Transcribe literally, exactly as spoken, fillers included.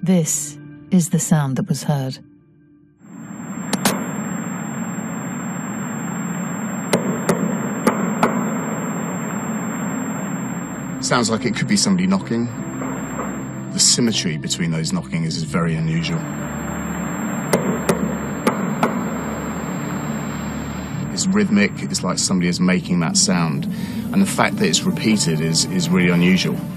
This is the sound that was heard. Sounds like it could be somebody knocking. The symmetry between those knockings is very unusual. It's rhythmic, it's like somebody is making that sound. And the fact that it's repeated is, is really unusual.